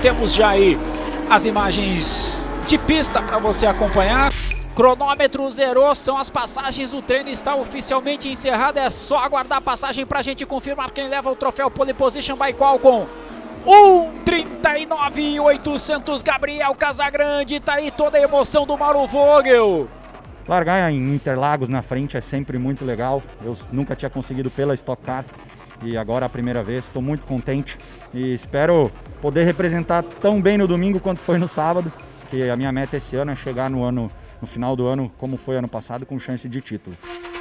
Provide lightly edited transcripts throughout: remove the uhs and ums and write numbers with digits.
Temos já aí as imagens de pista para você acompanhar. Cronômetro zerou, são as passagens, o treino está oficialmente encerrado. É só aguardar a passagem para a gente confirmar quem leva o troféu Pole Position by Qualcomm. 1:39.800, Gabriel Casagrande, tá aí toda a emoção do Mauro Vogel. Largar em Interlagos na frente é sempre muito legal, eu nunca tinha conseguido pela Stock Car e agora é a primeira vez, estou muito contente e espero poder representar tão bem no domingo quanto foi no sábado, que a minha meta esse ano é chegar no final do ano, como foi ano passado, com chance de título.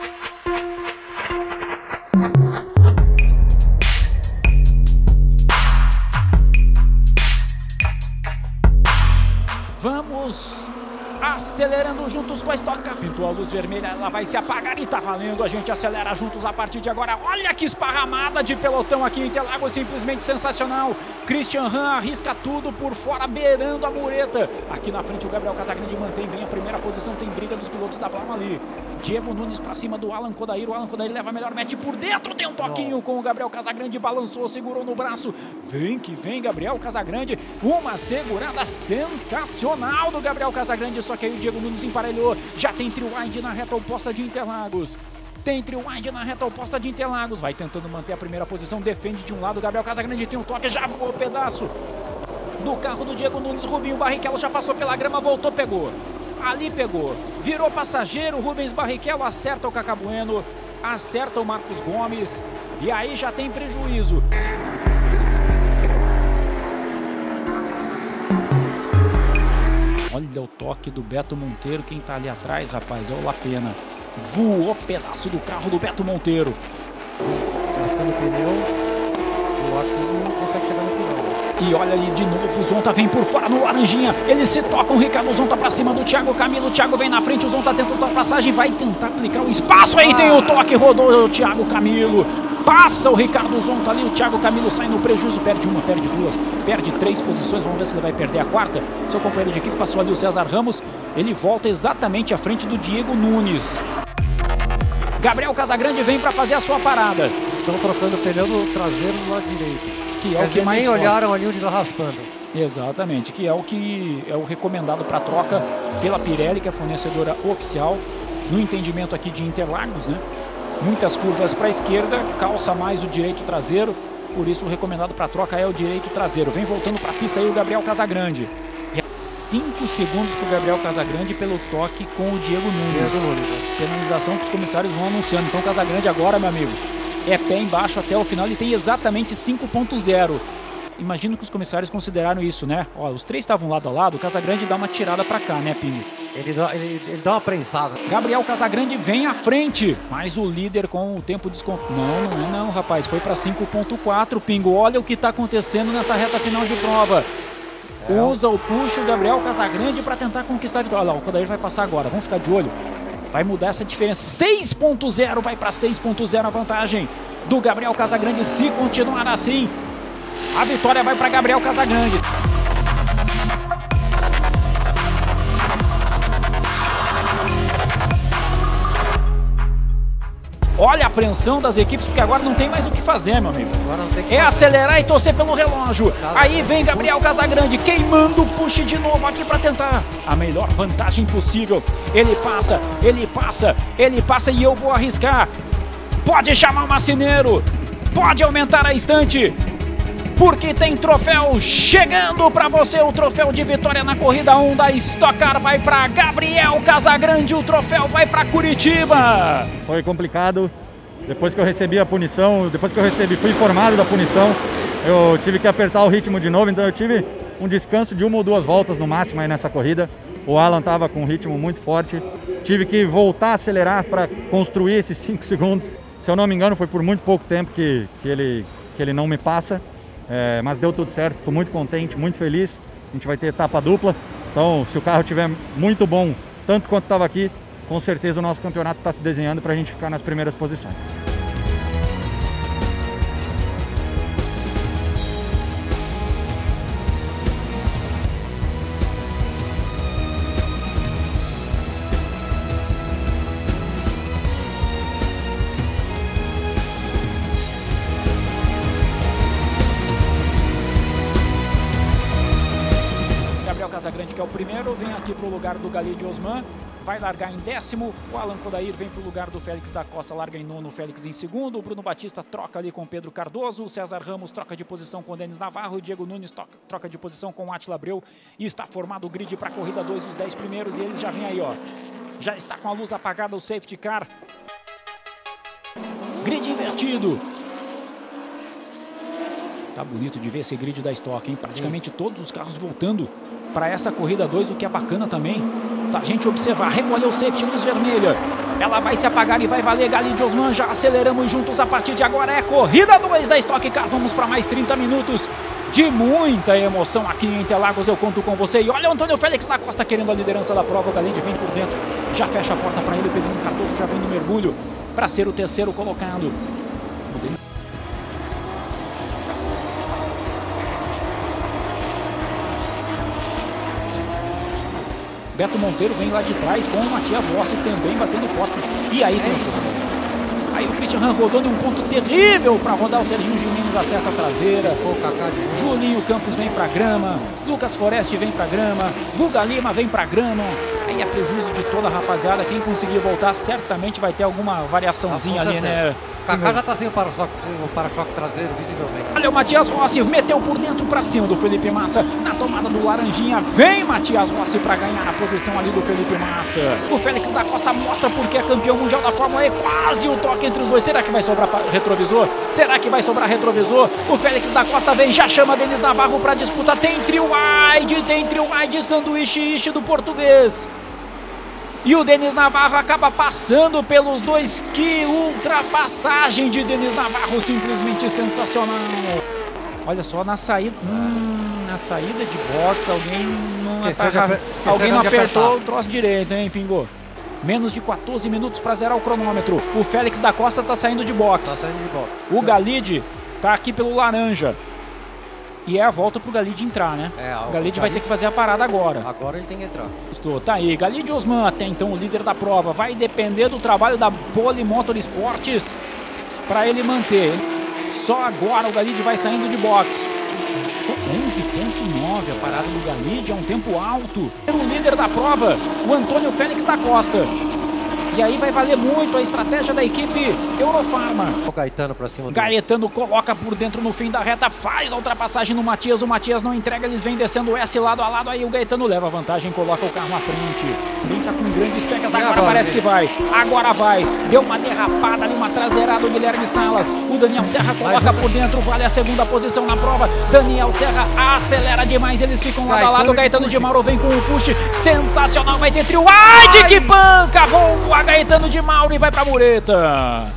Vamos acelerando juntos com a Stock Car. Pintou a luz vermelha, ela vai se apagar e tá valendo. A gente acelera juntos a partir de agora. Olha que esparramada de pelotão aqui em Interlagos, simplesmente sensacional. Christian Han arrisca tudo por fora, beirando a mureta. Aqui na frente o Gabriel Casagrande mantém bem a primeira posição, tem briga dos pilotos da Brahma ali. Diego Nunes pra cima do Alan Kodair, o Alan Kodair leva a melhor match por dentro, tem um toquinho com o Gabriel Casagrande, balançou, segurou no braço. Vem que vem Gabriel Casagrande, uma segurada sensacional do Gabriel Casagrande, só que aí o Diego Nunes emparelhou, já tem Triwind na reta oposta de Interlagos. Tem Triwind na reta oposta de Interlagos, vai tentando manter a primeira posição, defende de um lado, o Gabriel Casagrande tem um toque, já voou o pedaço do carro do Diego Nunes. Rubinho Barrichello já passou pela grama, voltou, pegou. Ali pegou, virou passageiro, Rubens Barrichello acerta o Cacá Bueno, acerta o Marcos Gomes, e aí já tem prejuízo. Olha o toque do Beto Monteiro, quem tá ali atrás, rapaz, é o Lapena. Voou pedaço do carro do Beto Monteiro. Gastando pneu, eu acho que ele não consegue chegar no final. E olha ali de novo, o Zonta vem por fora no laranjinha, eles se tocam, o Ricardo Zonta pra cima do Thiago Camilo, o Thiago vem na frente, o Zonta tenta a passagem, vai tentar aplicar o espaço, aí tem o toque, rodou o Thiago Camilo, passa o Ricardo Zonta ali, o Thiago Camilo sai no prejuízo, perde uma, perde duas, perde 3 posições, vamos ver se ele vai perder a quarta. Seu companheiro de equipe passou ali, o César Ramos, ele volta exatamente à frente do Diego Nunes. Gabriel Casagrande vem para fazer a sua parada. Estão trocando o pneu no traseiro do lado direito. Que é o que mais nem olharam ali onde está raspando. Exatamente, que é o recomendado para troca pela Pirelli, que é a fornecedora oficial, no entendimento aqui de Interlagos, né? Muitas curvas para a esquerda, calça mais o direito traseiro, por isso o recomendado para troca é o direito traseiro. Vem voltando para a pista aí o Gabriel Casagrande. 5 segundos para o Gabriel Casagrande pelo toque com o Diego Nunes. Penalização que os comissários vão anunciando. Então Casagrande agora, meu amigo, é pé embaixo até o final, ele tem exatamente 5.0. Imagino que os comissários consideraram isso, né? Ó, os 3 estavam lado a lado, o Casagrande dá uma tirada pra cá, né, Pingo? Ele dá uma prensada. Gabriel Casagrande vem à frente, mas o líder com o tempo desconto. Não, rapaz, foi pra 5.4, Pingo. Olha o que tá acontecendo nessa reta final de prova. Usa o puxo, Gabriel Casagrande para tentar conquistar a vitória. Olha lá, o Kodair vai passar agora, vamos ficar de olho. Vai mudar essa diferença, 6.0, vai para 6.0 a vantagem do Gabriel Casagrande. Se continuar assim, a vitória vai para Gabriel Casagrande. Olha a apreensão das equipes, porque agora não tem mais o que fazer, meu amigo. É acelerar e torcer pelo relógio. Aí vem Gabriel Casagrande queimando o push de novo aqui para tentar a melhor vantagem possível. Ele passa e eu vou arriscar. Pode chamar o marceneiro, pode aumentar a estante, porque tem troféu chegando para você, o troféu de vitória na corrida 1 da Stock Car vai para Gabriel Casagrande, o troféu vai para Curitiba. Foi complicado, depois que eu recebi a punição, fui informado da punição, eu tive que apertar o ritmo de novo, então eu tive um descanso de 1 ou 2 voltas no máximo aí nessa corrida. O Alan estava com um ritmo muito forte, tive que voltar a acelerar para construir esses 5 segundos. Se eu não me engano, foi por muito pouco tempo que ele não me passa. Mas deu tudo certo, estou muito contente, muito feliz. A gente vai ter etapa dupla, então se o carro estiver muito bom, tanto quanto estava aqui, com certeza o nosso campeonato está se desenhando para a gente ficar nas primeiras posições. que é o primeiro, vem aqui para o lugar do Galide Osman. Vai largar em 10º, o Alan Kodair vem para o lugar do Félix da Costa, larga em 9º, o Félix em 2º, o Bruno Batista troca ali com o Pedro Cardoso, o César Ramos troca de posição com o Denis Navarro, o Diego Nunes troca de posição com o Átila Abreu, e está formado o grid para a corrida 2, os 10 primeiros, e eles já vêm aí, ó, já está com a luz apagada o safety car, grid invertido. Tá bonito de ver esse grid da Stock, hein? Praticamente todos os carros voltando para essa corrida 2, o que é bacana também. Tá, a gente observar, recolheu o safety, luz vermelha. Ela vai se apagar e vai valer Galide Osman. Já aceleramos juntos a partir de agora. É corrida 2 da Stock Car. Vamos para mais 30 minutos de muita emoção aqui em Interlagos. Eu conto com você. E olha o Antônio Félix da Costa querendo a liderança da prova. O Galide vem por dentro, já fecha a porta para ele. O Pedro Cardoso já vem no mergulho para ser o terceiro colocado. Beto Monteiro vem lá de trás com o Matias Rossi também batendo porta. E aí tem aí o Christian Han rodando um ponto terrível para rodar. O Serginho Jimenez acerta a traseira. Julinho Campos vem para grama. Lucas Forest vem para grama. Guga Lima vem para grama. Aí é prejuízo de toda a rapaziada. Quem conseguir voltar certamente vai ter alguma variaçãozinha ali, né? Kaká já tá sem o para-choque traseiro, visivelmente. Olha o Matias Rossi, meteu por dentro para cima do Felipe Massa. Na tomada do Laranjinha, vem Matias Rossi para ganhar a posição ali do Felipe Massa. O Félix da Costa mostra porque é campeão mundial da Fórmula E. Quase o toque entre os dois. Será que vai sobrar retrovisor? Será que vai sobrar retrovisor? O Félix da Costa vem, já chama Denis Navarro para disputa. Tem trio wide, sanduíche ishi do português. E o Denis Navarro acaba passando pelos dois. Que ultrapassagem de Denis Navarro, simplesmente sensacional. Olha só, na saída de box, alguém não apertou o troço direito, hein, Pingo? Menos de 14 minutos para zerar o cronômetro. O Félix da Costa tá saindo de box. O Galide tá aqui pelo laranja. E é a volta pro Galide entrar, né? O Galide vai ter que fazer a parada agora. Agora ele tem que entrar. Tá aí, Galide Osman, até então o líder da prova. Vai depender do trabalho da Pole Motorsports para ele manter. Só agora o Galide vai saindo de box. 11.9 a parada do Galide, é um tempo alto. O líder da prova, o Antônio Félix da Costa. E aí vai valer muito a estratégia da equipe Eurofarma. O Gaetano pra cima. Gaetano coloca por dentro no fim da reta, faz a ultrapassagem no Matias. O Matias não entrega, eles vêm descendo S lado a lado. Aí o Gaetano leva a vantagem, coloca o carro à frente. Brinca com grandes pegas, agora parece que vai. Agora vai. Deu uma derrapada ali, uma traseirada do Guilherme Salas. O Daniel Serra coloca por dentro, vale a segunda posição na prova. Daniel Serra acelera demais, eles ficam lado a lado. O Gaetano de Mauro vem com o push sensacional, vai ter trio wide, que panca, boa Gaetano de Mauro e vai pra mureta.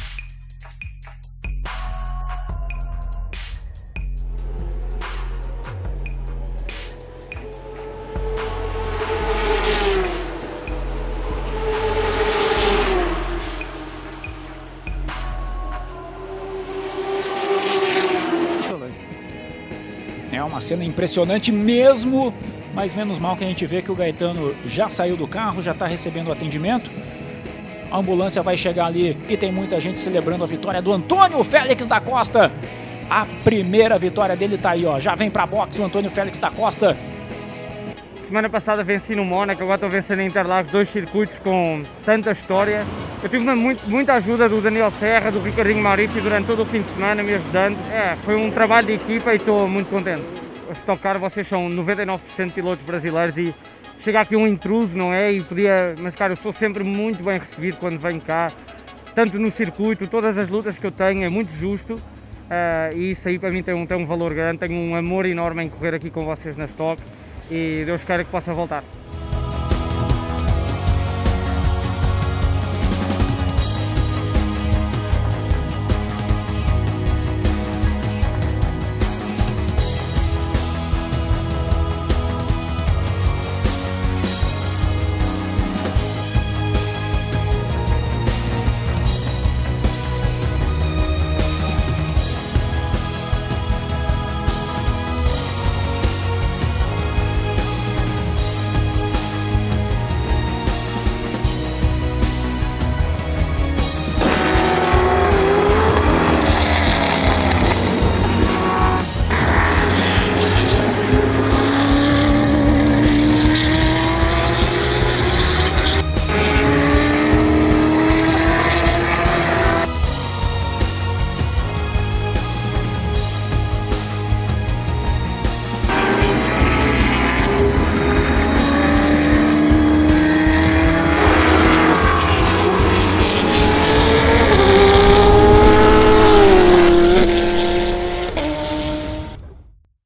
É uma cena impressionante mesmo, mas menos mal que a gente vê que o Gaetano já saiu do carro, já está recebendo atendimento. A ambulância vai chegar ali e tem muita gente celebrando a vitória do Antônio Félix da Costa. A primeira vitória dele tá aí, ó. Já vem para boxe o Antônio Félix da Costa. Semana passada venci no Mónaco, agora estou vencendo em Interlagos, 2 circuitos com tanta história. Eu tive muita ajuda do Daniel Serra, do Ricardinho Maurício durante todo o fim de semana me ajudando. Foi um trabalho de equipa e estou muito contente. A Stock Car, vocês são 99% de pilotos brasileiros e chega aqui um intruso, não é? Mas cara, eu sou sempre muito bem recebido quando venho cá, tanto no circuito, todas as lutas que eu tenho, é muito justo. E isso aí para mim tem um valor grande, tenho um amor enorme em correr aqui com vocês na Stock e Deus queira que possa voltar.